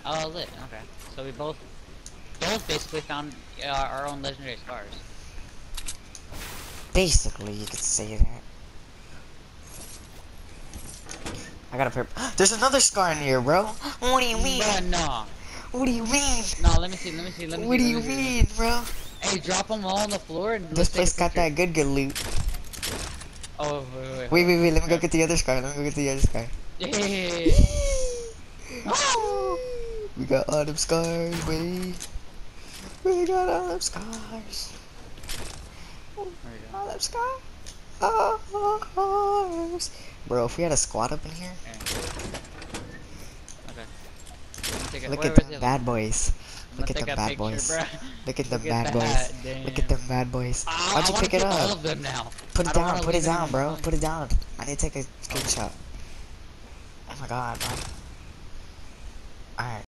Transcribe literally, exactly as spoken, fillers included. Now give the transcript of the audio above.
Oh, lit. Okay. So we both, both basically found uh, our own legendary scars. Basically, you could say that. I got a pair. There's another scar in here, bro. What do you mean? Bruh, no. What do you mean? No, let me see, let me see, let me What see, do let you me see, let me mean, see. bro? Hey, drop them all on the floor and This let's take a place got picture. that good, good loot. Oh, wait, wait, wait, Wait, hold wait, on. wait. Let me go Okay. get the other scar. Let me go get the other scar. Yeah. Oh! We got all them scars, baby. We got all them scars. There we go. All them scars. Bro, if we had a squad up in here, Yeah. Okay. I'm gonna take a, look where at was them the other one? bad boys. I'm gonna Look at take them a bad picture, boys. bruh. Look at them Look at bad boys. that. Look at Damn. them bad boys. I, Why'd I you want to pick it keep all up? of them now. Put I it don't want down, to put it leave down, anyone bro. behind. Put it down. I need to take a Oh. screenshot. Oh my god, bro. Alright.